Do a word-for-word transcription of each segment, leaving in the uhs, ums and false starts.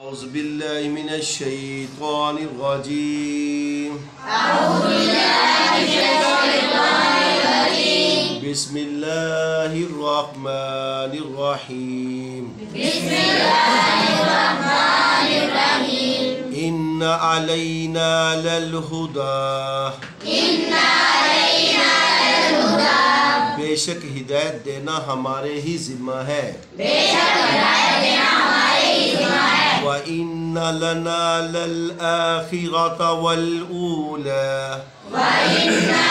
أعوذ بالله من الشيطان الرجيم أعوذ بالله من الشيطان الرجيم بسم الله الرحمن الرحيم بسم الله الرحمن الرحيم إن علينا للهدى إن علينا للهدى بے شک ہدایت دینا ہمارے ہی ذمہ ہے بے شک ہدایت دینا ہمارے ہی ذمہ ہے وَإِنَّ لَنَا لَلْآخِرَةَ وَالْأُولَى وَإِنَّ لَنَا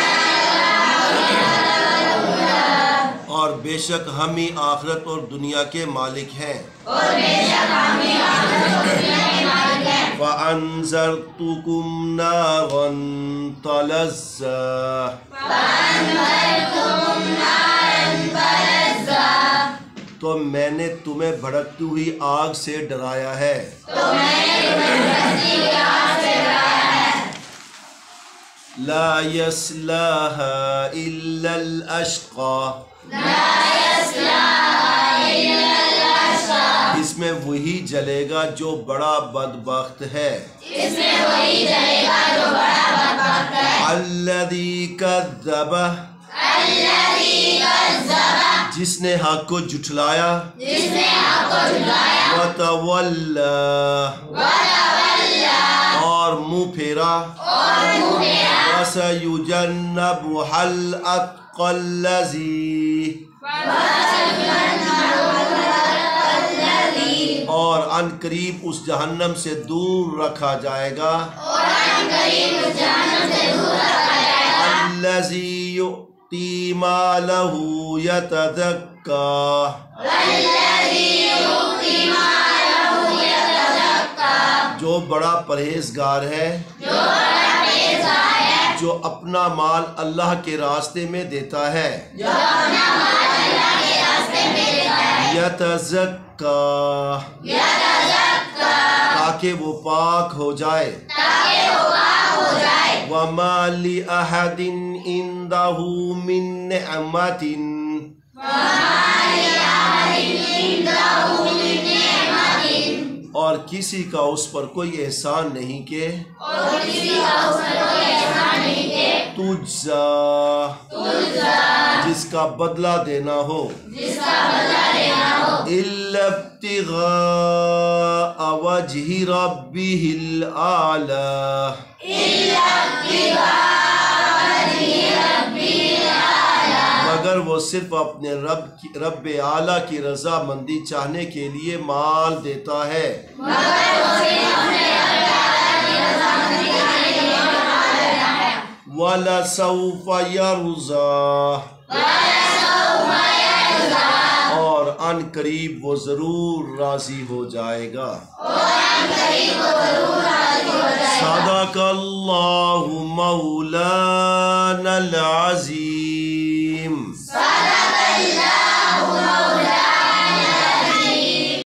اور بے شک ہم ہی آخرت اور دنیا کے مالک ہیں اور بے شک ہم ہی آخرت اور دنیا کے مالک ہیں فَأَنذَرْتُكُمْ نَارًا تَلَظَّىٰ فَأَنذَرْتُكُمْ نَارًا تَلَظَّىٰ تو میں نے تمہیں بھڑکتی ہوئی آگ سے ڈرایا ہے تو میں نے تمہیں بھڑکتی ہوئی آگ سے ڈرایا ہے لَا يَصْلَاهَا إِلَّا الْأَشْقَى لا يصلحها إلا الأشقى اس میں وہی جلے گا جو بڑا بدبخت ہے اس میں وہی جلے گا جو بڑا بدبخت ہے الَّذِي كَذَّبَ الذي كذب جس نے حق کو جھٹلایا جس نے حق کو جھٹلایا وَتَوَلَّى وتولى اور منہ پھیرا اور منہ پھیرا وَسَيُجَنَّبُهَا الْأَتْقَى الَّذِي اور ان قریب اس جہنم سے دور رکھا جائے گا اور ان قریب اس جہنم سے دور رکھا جائے گا الَّذِي يُؤْتِي مَالَهُ يَتَزَكَّى الذي يؤتي ماله يتزكى جو بڑا پرہیزگار ہے جو بڑا پرہیزگار ہے جو اپنا مال اللہ کے راستے میں دیتا ہے جو اپنا مال اللہ کے راستے میں دیتا ہے یتزکا یتزکى تاکہ وہ پاک ہو جائے تاکہ وہ پاک ہو جائے وَمَا لِأَحَدٍ عِندَهُ مِن نِعْمَةٍ اور کسی کا اس پر کوئی احسان نہیں کہ تجزا جس کا بدلہ دینا ہو إِلَّا ابْتِغَاءَ وَجْهِ رَبِّهِ الْأَعْلَى مگر وہ صرف اپنے رب کی رب اعلیٰ کی رضا مندی چاہنے کے لیے مال دیتا ہے وَلَسَوْفَ يَرْضَىٰ اور ان قریب وہ ضرور راضی ہو جائے گا صدق اللہ مولانا العظیم